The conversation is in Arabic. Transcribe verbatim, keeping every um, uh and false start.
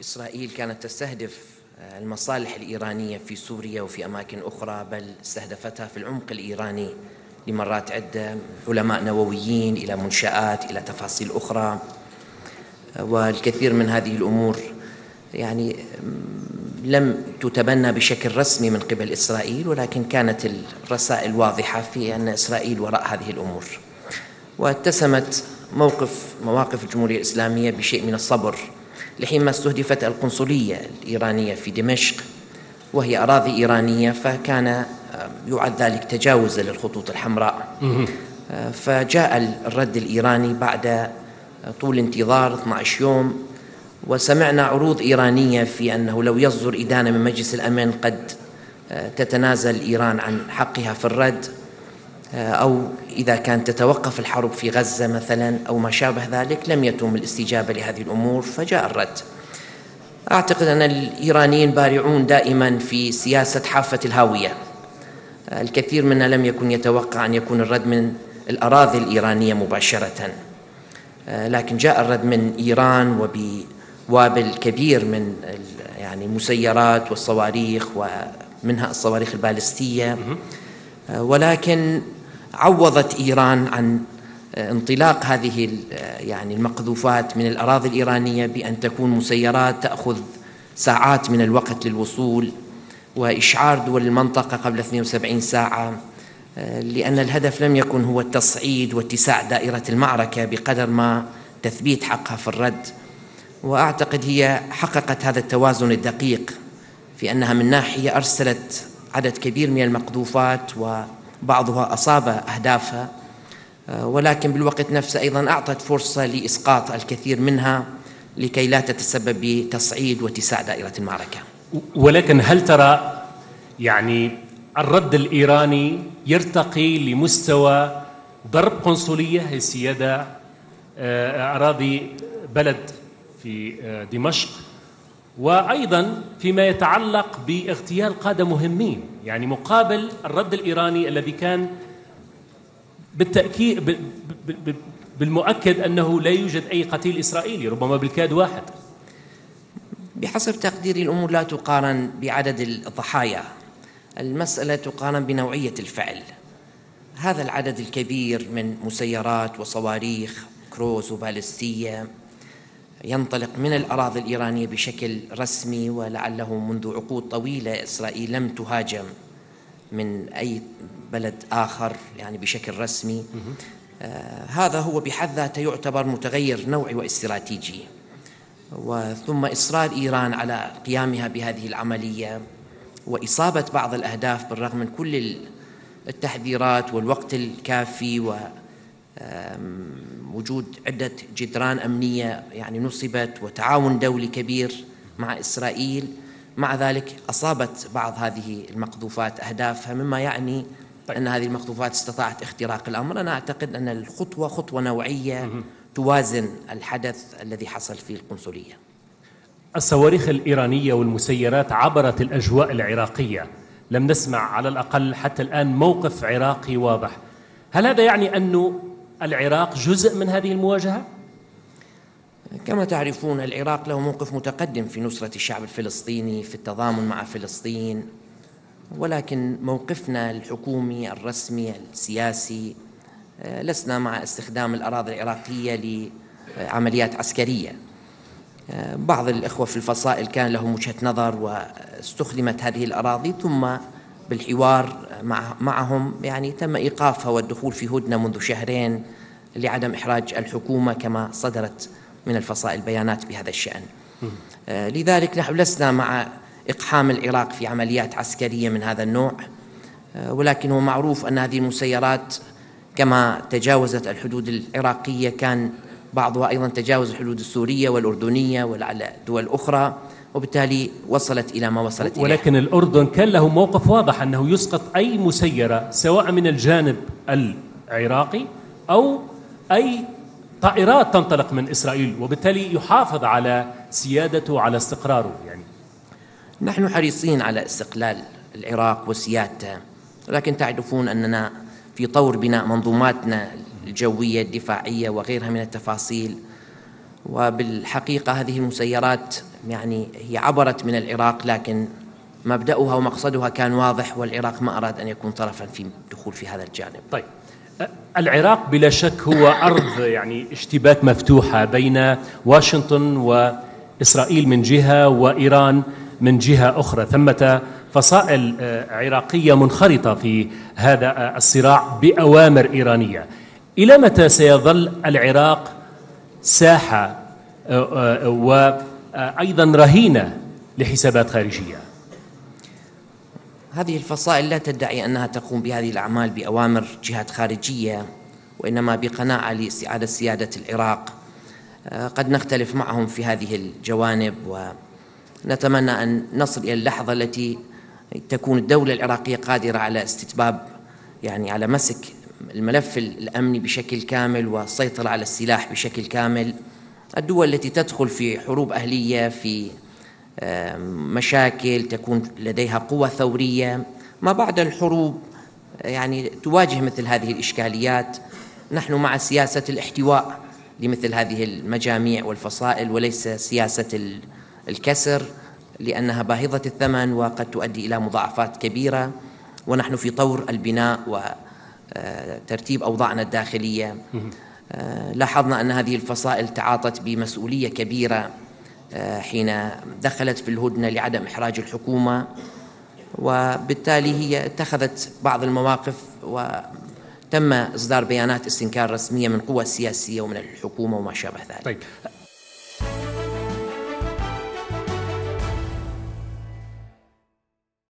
إسرائيل كانت تستهدف المصالح الإيرانية في سوريا وفي أماكن أخرى، بل استهدفتها في العمق الإيراني لمرات عدة، علماء نوويين إلى منشآت إلى تفاصيل أخرى. والكثير من هذه الأمور يعني لم تتبنى بشكل رسمي من قبل إسرائيل، ولكن كانت الرسائل واضحة في أن إسرائيل وراء هذه الأمور. واتسمت موقف مواقف الجمهورية الإسلامية بشيء من الصبر لحينما استهدفت القنصلية الإيرانية في دمشق، وهي أراضي إيرانية، فكان يعد ذلك تجاوزا للخطوط الحمراء. فجاء الرد الإيراني بعد طول انتظار اثني عشر يوم، وسمعنا عروض إيرانية في أنه لو يصدر إدانة من مجلس الأمن قد تتنازل إيران عن حقها في الرد، أو إذا كانت تتوقف الحرب في غزة مثلا أو ما شابه ذلك. لم يتم الاستجابة لهذه الأمور فجاء الرد. أعتقد أن الإيرانيين بارعون دائما في سياسة حافة الهاوية. الكثير منا لم يكن يتوقع أن يكون الرد من الأراضي الإيرانية مباشرة، لكن جاء الرد من إيران وبوابل كبير من يعني المسيرات والصواريخ، ومنها الصواريخ البالستية. ولكن عوضت إيران عن انطلاق هذه يعني المقذوفات من الأراضي الإيرانية بأن تكون مسيرات تأخذ ساعات من الوقت للوصول، وإشعار دول المنطقة قبل اثنتين وسبعين ساعة، لأن الهدف لم يكن هو التصعيد واتساع دائرة المعركة بقدر ما تثبيت حقها في الرد. وأعتقد هي حققت هذا التوازن الدقيق في أنها من ناحية أرسلت عدد كبير من المقذوفات وبعضها أصاب أهدافها، ولكن بالوقت نفسه أيضا أعطت فرصة لإسقاط الكثير منها لكي لا تتسبب بتصعيد واتساع دائرة المعركة. ولكن هل ترى يعني الرد الإيراني يرتقي لمستوى ضرب قنصلية السيادة أراضي بلد في دمشق، وأيضا فيما يتعلق باغتيال قادة مهمين، يعني مقابل الرد الإيراني الذي كان بالتأكيد بالمؤكد أنه لا يوجد أي قتيل إسرائيلي، ربما بالكاد واحد؟ بحسب تقديري الأمور لا تقارن بعدد الضحايا، المسألة تقارن بنوعية الفعل. هذا العدد الكبير من مسيرات وصواريخ كروز وبالستية ينطلق من الأراضي الإيرانية بشكل رسمي، ولعله منذ عقود طويلة إسرائيل لم تهاجم من أي بلد آخر يعني بشكل رسمي. آه هذا هو بحد ذاته يعتبر متغير نوعي واستراتيجي. وثم إصرار إيران على قيامها بهذه العملية وإصابة بعض الأهداف بالرغم من كل التحذيرات والوقت الكافي و وجود عدة جدران أمنية يعني نصبت وتعاون دولي كبير مع إسرائيل. مع ذلك أصابت بعض هذه المقذوفات أهدافها، مما يعني طيب. أن هذه المقذوفات استطاعت اختراق الأمر. أنا أعتقد أن الخطوة خطوة نوعية توازن الحدث الذي حصل في القنصلية. الصواريخ الإيرانية والمسيرات عبرت الأجواء العراقية، لم نسمع على الأقل حتى الآن موقف عراقي واضح. هل هذا يعني أن العراق جزء من هذه المواجهة؟ كما تعرفون العراق له موقف متقدم في نصرة الشعب الفلسطيني في التضامن مع فلسطين، ولكن موقفنا الحكومي الرسمي السياسي لسنا مع استخدام الأراضي العراقية لعمليات عسكرية. بعض الإخوة في الفصائل كان لهم وجهة نظر واستخدمت هذه الأراضي، ثم بالحوار مع معهم يعني تم إيقافها والدخول في هدنة منذ شهرين لعدم إحراج الحكومة كما صدرت من الفصائل بيانات بهذا الشأن. آه لذلك نحن لسنا مع إقحام العراق في عمليات عسكرية من هذا النوع، آه ولكن هو معروف أن هذه المسيرات كما تجاوزت الحدود العراقية كان بعضها أيضا تجاوز الحدود السورية والأردنية ولعل دول أخرى، وبالتالي وصلت إلى ما وصلت إليه. ولكن الأردن كان له موقف واضح أنه يسقط أي مسيرة سواء من الجانب العراقي أو أي طائرات تنطلق من إسرائيل، وبالتالي يحافظ على سيادته وعلى استقراره. يعني نحن حريصين على استقلال العراق وسيادته، ولكن تعرفون أننا في طور بناء منظوماتنا الجوية الدفاعية وغيرها من التفاصيل. وبالحقيقة هذه المسيرات يعني هي عبرت من العراق، لكن مبدأها ومقصدها كان واضح، والعراق ما أراد أن يكون طرفا في الدخول في هذا الجانب. طيب، العراق بلا شك هو أرض يعني اشتباك مفتوحة بين واشنطن وإسرائيل من جهة وإيران من جهة أخرى. ثمة فصائل عراقية منخرطة في هذا الصراع بأوامر إيرانية. إلى متى سيظل العراق ساحة وأيضا رهينة لحسابات خارجية؟ هذه الفصائل لا تدعي أنها تقوم بهذه الأعمال بأوامر جهات خارجية، وإنما بقناعة لاستعادة سيادة العراق. قد نختلف معهم في هذه الجوانب، ونتمنى أن نصل إلى اللحظة التي تكون الدولة العراقية قادرة على استتباب يعني على مسك الملف الأمني بشكل كامل والسيطرة على السلاح بشكل كامل. الدول التي تدخل في حروب أهلية، في مشاكل، تكون لديها قوة ثورية ما بعد الحروب، يعني تواجه مثل هذه الإشكاليات. نحن مع سياسة الاحتواء لمثل هذه المجاميع والفصائل، وليس سياسة الكسر، لأنها باهظة الثمن وقد تؤدي إلى مضاعفات كبيرة، ونحن في طور البناء وترتيب أوضاعنا الداخلية. لاحظنا أن هذه الفصائل تعاطت بمسؤولية كبيرة حين دخلت في الهدنة لعدم إحراج الحكومة، وبالتالي هي اتخذت بعض المواقف وتم إصدار بيانات استنكار رسمية من قوى السياسية ومن الحكومة وما شابه ذلك. طيب،